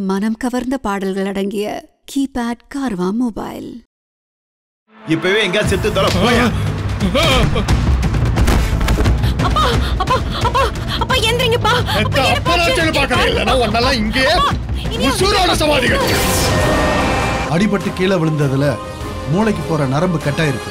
மனம் கவர்ந்த பாடல்கள் அடங்கிய கீபேட் கார்வா மொபைல். இப்பவே எங்க செத்து தர போயா. அப்பா அப்பா அப்பா அப்பா எந்திரிங்கப்பா. அப்பா நான் பார்க்கறேன். இல்லனா ஒண்ணெல்லாம் இங்கே உசுரோட சமாதிகள். அடிபட்டு கீழே விழுந்ததுல மூளைக்கு போற நரம்பு கட்டா இருக்கு.